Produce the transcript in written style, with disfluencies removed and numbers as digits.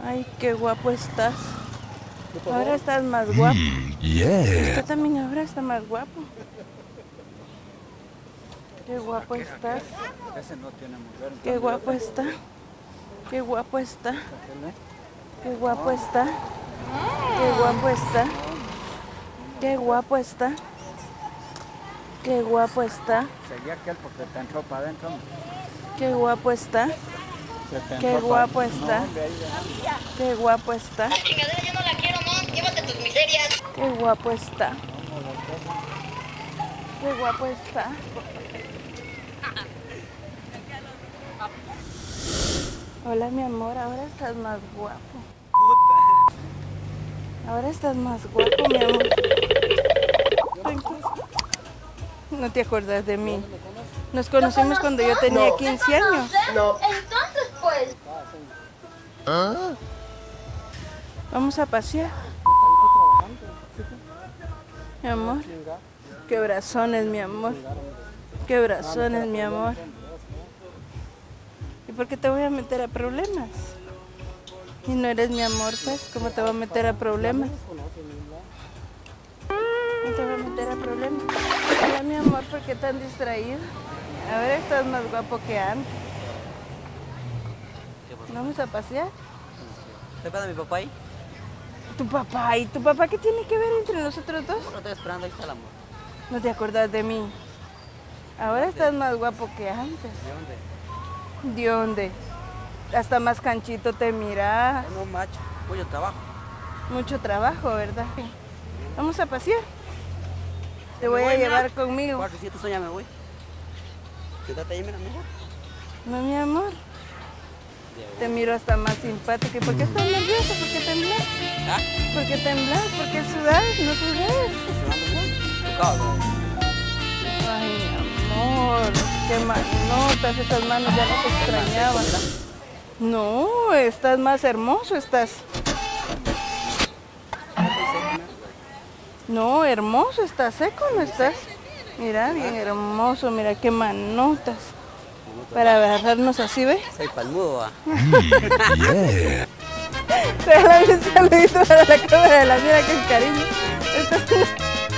Ay, qué guapo estás. Ahora estás más guapo. Usted también ahora está más guapo. Qué guapo estás. Qué guapo está. Qué guapo está. Qué guapo está. Qué guapo está. Qué guapo está. Qué guapo está. Seguía aquel porque te entró para adentro. Qué guapo está. Qué guapo está. Qué guapo está. La chingadera yo no la quiero, no. Llévate tus miserias. Qué guapo está. Qué guapo está. Hola, mi amor, ahora estás más guapo. Ahora estás más guapo, mi amor. No te acuerdas de mí. Nos conocimos cuando yo tenía 15 años. No. Entonces, pues. Vamos a pasear. Mi amor. Qué brazones, mi amor. Qué brazones, mi amor. ¿Y por qué te voy a meter a problemas? Y no eres mi amor, pues. ¿Cómo te voy a meter a problemas? No te voy a meter a problemas. Hola, mi amor, ¿por qué tan distraído? Ahora estás más guapo que antes. ¿Vamos a pasear? ¿Está esperando a mi papá ahí? ¿Tu papá? ¿Y tu papá qué tiene que ver entre nosotros dos? No estoy esperando, ahí está el amor. No te acuerdas de mí. Ahora estás más guapo que antes. ¿De dónde? ¿De dónde? Hasta más canchito te mira. No, macho, mucho trabajo. Mucho trabajo, ¿verdad? Vamos a pasear. Te voy a llevar conmigo. 4 y 7 ya me voy. Quédate ahí, mira, mejor. No, mi amor. Te miro hasta más simpática. ¿Y por qué estás nerviosa? ¿Por qué temblas? ¿Ah? ¿Por qué temblas? ¿Por qué sudas? ¿No sudas? Ay, mi amor. Qué manotas. Esas manos ya no te extrañaban. No, estás más hermoso, estás. No, hermoso, estás seco, ¿no estás? Mira, bien hermoso, mira qué manotas. Para agarrarnos así, ¿ves? Soy palmudo, va. Regálame un saludito para la cámara de la mira, que cariño.